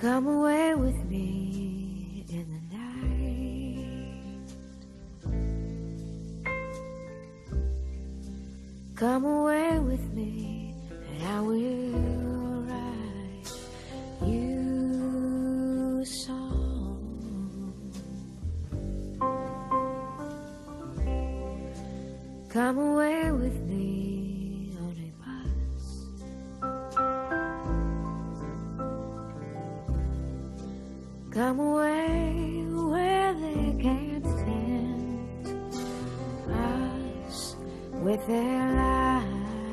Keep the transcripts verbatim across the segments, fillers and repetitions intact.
Come away with me in the night. Come away with me and I will write you a song. Come away with me on a bus. Come away where they can't tempt us with their lies.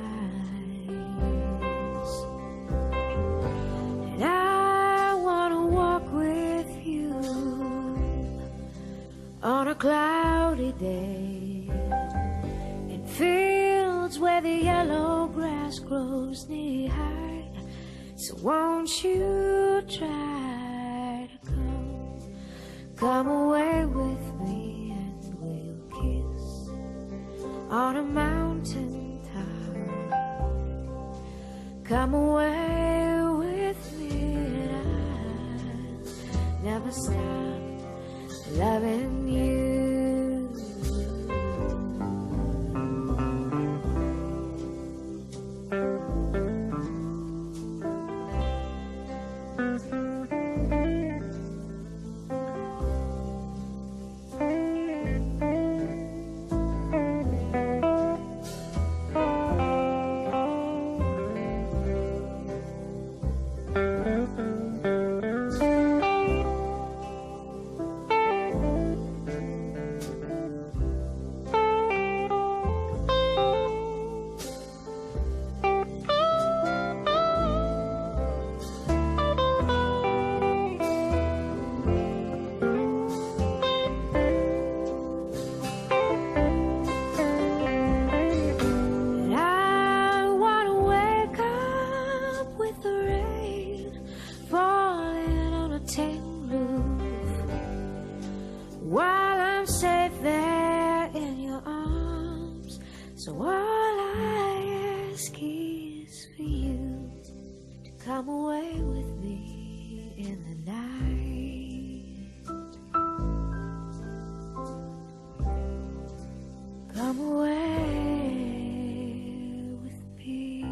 And I want to walk with you on a cloudy day in fields where the yellow grass grows knee high. So won't you try? Come away with me and we'll kiss on a mountain top. Come away with me and I'll never stop loving you. While I'm safe there in your arms, so all I ask is for you to come away with me in the night. Come away with me.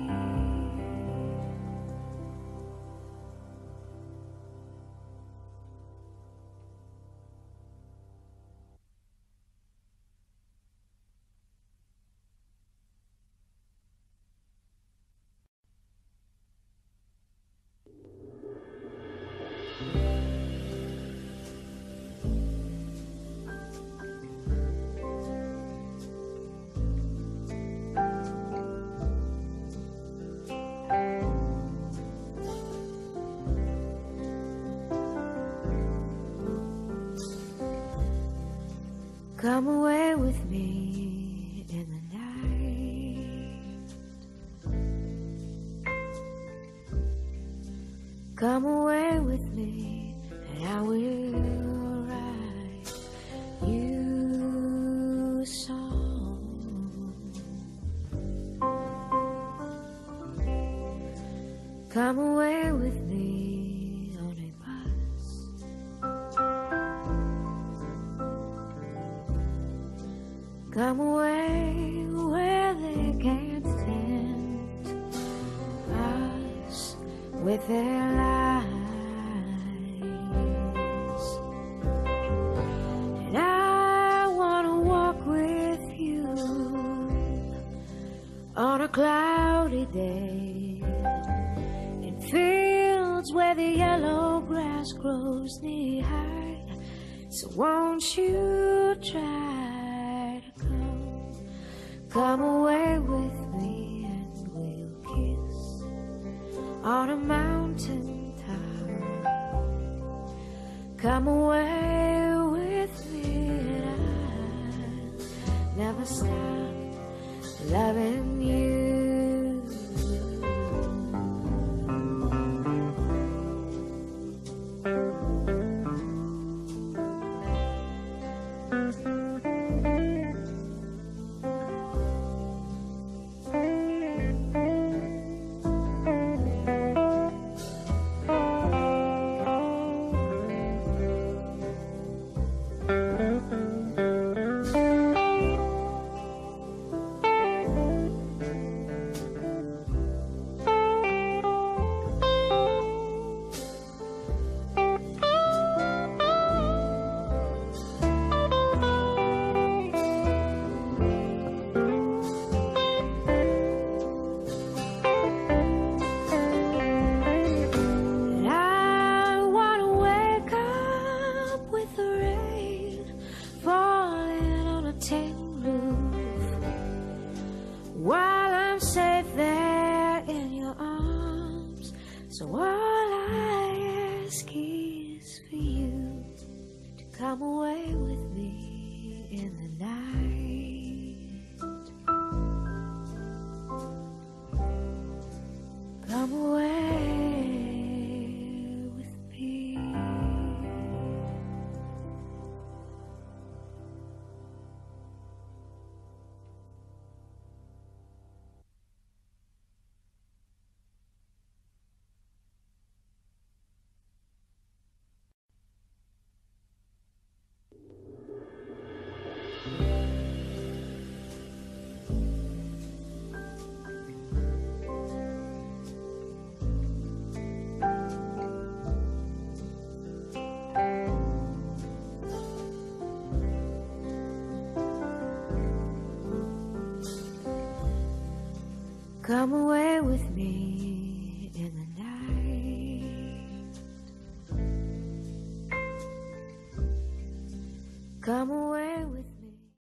Come away with me in the night. Come away with me and I will write you a song. Come away with me on a bus. Come away where they can't tempt us with their lies. And I want to walk with you on a cloudy day in fields where the yellow grass grows knee high. So won't you try? Come away with me and we'll kiss on a mountain top. Come away with me and I'll never stop loving you. So all I ask is for you to come away with me in the night. Come away with me. Come away with me in the night. Come away with me.